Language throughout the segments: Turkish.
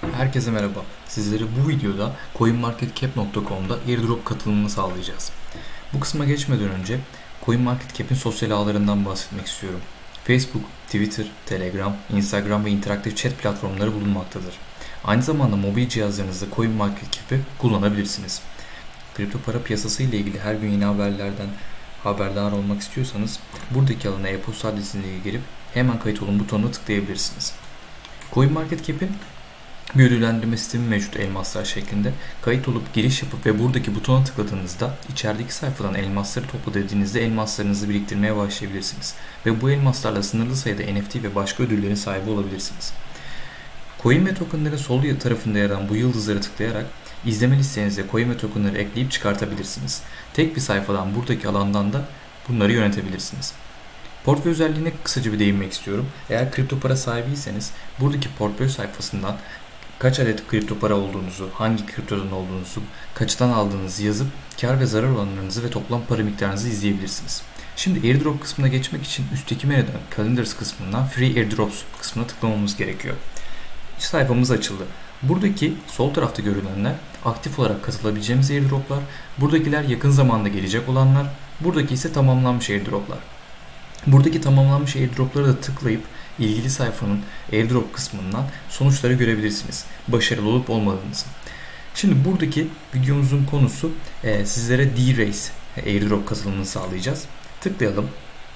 Herkese merhaba. Sizlere bu videoda CoinMarketCap.com'da airdrop katılımını sağlayacağız. Bu kısma geçmeden önce CoinMarketCap'in sosyal ağlarından bahsetmek istiyorum. Facebook, Twitter, Telegram, Instagram ve interaktif chat platformları bulunmaktadır. Aynı zamanda mobil cihazlarınızda CoinMarketCap'i kullanabilirsiniz. Kripto para piyasası ile ilgili her gün yeni haberlerden haberdar olmak istiyorsanız buradaki alana e-posta adresine girip hemen kayıt olun butonuna tıklayabilirsiniz. CoinMarketCap'in bir ödüllendirme sistemi mevcut elmaslar şeklinde. Kayıt olup giriş yapıp ve buradaki butona tıkladığınızda içerideki sayfadan elmasları topla dediğinizde elmaslarınızı biriktirmeye başlayabilirsiniz. Ve bu elmaslarla sınırlı sayıda NFT ve başka ödüllerin sahibi olabilirsiniz. Coin ve tokenların sol tarafında yer alan bu yıldızları tıklayarak izleme listenize coin ve tokenları ekleyip çıkartabilirsiniz. Tek bir sayfadan buradaki alandan da bunları yönetebilirsiniz. Portföy özelliğine kısaca bir değinmek istiyorum. Eğer kripto para sahibiyseniz buradaki portföy sayfasından kaç adet kripto para olduğunuzu, hangi kriptodan olduğunuzu, kaçtan aldığınızı yazıp kar ve zarar oranlarınızı ve toplam para miktarınızı izleyebilirsiniz. Şimdi airdrop kısmına geçmek için üstteki menüden Calendars kısmından Free Airdrops kısmına tıklamamız gerekiyor. Sayfamız açıldı. Buradaki sol tarafta görülenler aktif olarak katılabileceğimiz airdroplar, buradakiler yakın zamanda gelecek olanlar, buradaki ise tamamlanmış airdroplar. Buradaki tamamlanmış airdroplara da tıklayıp ilgili sayfanın airdrop kısmından sonuçları görebilirsiniz. Başarılı olup olmadığınızı. Şimdi buradaki videomuzun konusu sizlere D-Race airdrop katılımını sağlayacağız. Tıklayalım.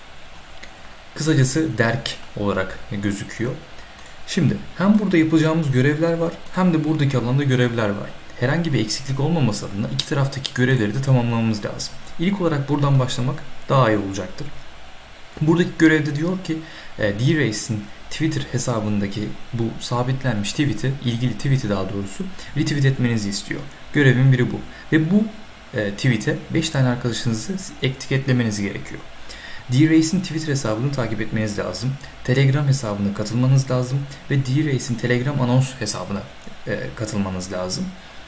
Kısacası DERK olarak gözüküyor. Şimdi hem burada yapacağımız görevler var hem de buradaki alanda görevler var. Herhangi bir eksiklik olmaması adına iki taraftaki görevleri de tamamlamamız lazım. İlk olarak buradan başlamak daha iyi olacaktır. Buradaki görevde diyor ki D-Race'in Twitter hesabındaki bu sabitlenmiş tweet'i, ilgili tweet'i daha doğrusu retweet etmenizi istiyor. Görevin biri bu. Ve bu tweet'e 5 tane arkadaşınızı etiketlemeniz gerekiyor. D-Race'in Twitter hesabını takip etmeniz lazım. Telegram hesabına katılmanız lazım. Ve D-Race'in Telegram anons hesabına katılmanız lazım.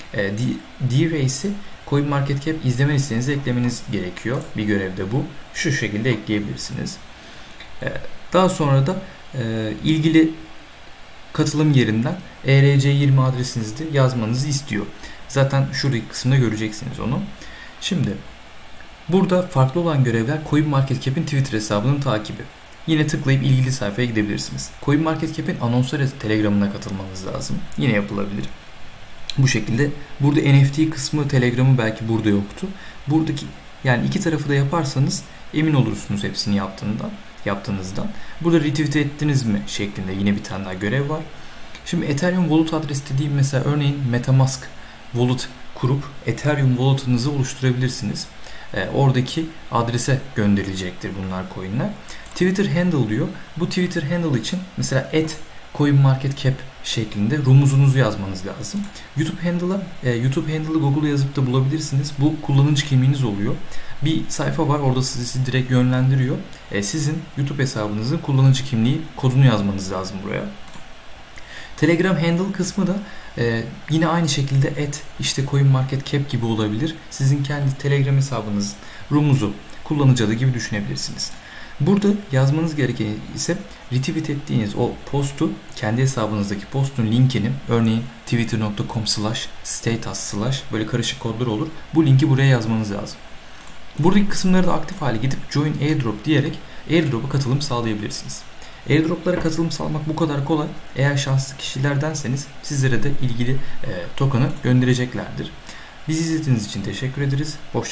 D-Race'i CoinMarketCap izleme listenize eklemeniz gerekiyor. Bir görev de bu. Şu şekilde ekleyebilirsiniz. Daha sonra da ilgili katılım yerinden ERC20 adresinizi de yazmanızı istiyor. Zaten şuradaki kısımda göreceksiniz onu. Şimdi burada farklı olan görevler CoinMarketCap'in Twitter hesabının takibi. Yine tıklayıp ilgili sayfaya gidebilirsiniz. CoinMarketCap'in anonslar Telegram'ına katılmanız lazım. Yine yapılabilir. Bu şekilde burada NFT kısmı Telegram'ı belki burada yoktu. Buradaki yani iki tarafı da yaparsanız emin olursunuz hepsini yaptığınızdan. Burada retweet ettiniz mi şeklinde yine bir tane daha görev var. Şimdi Ethereum Wallet adresi dediğim mesela örneğin MetaMask Wallet kurup Ethereum Wallet'ınızı oluşturabilirsiniz. Oradaki adrese gönderilecektir bunlar coin'ler. Twitter handle diyor. Bu Twitter handle için mesela @CoinMarketCap şeklinde rumuzunuzu yazmanız lazım. YouTube handle'ı Google'a yazıp da bulabilirsiniz. Bu kullanıcı kimliğiniz oluyor. Bir sayfa var orada sizi direkt yönlendiriyor. Sizin YouTube hesabınızın kullanıcı kimliği kodunu yazmanız lazım buraya. Telegram handle kısmı da yine aynı şekilde işte CoinMarketCap gibi olabilir. Sizin kendi Telegram hesabınız rumuzu kullanıcı adı gibi düşünebilirsiniz. Burada yazmanız gereken ise retweet ettiğiniz o postu, kendi hesabınızdaki postun linkini örneğin twitter.com/status/ böyle karışık kodlar olur. Bu linki buraya yazmanız lazım. Buradaki kısımları da aktif hale gidip join airdrop diyerek airdrop'a katılım sağlayabilirsiniz. Airdrop'lara katılım sağlamak bu kadar kolay. Eğer şanslı kişilerdenseniz sizlere de ilgili token'ı göndereceklerdir. Bizi izlediğiniz için teşekkür ederiz. Hoşça